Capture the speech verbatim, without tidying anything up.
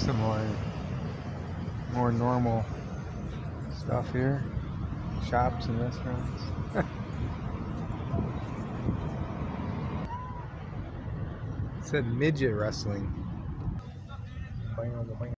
some more, more normal stuff here. Shops and restaurants. It said midget wrestling.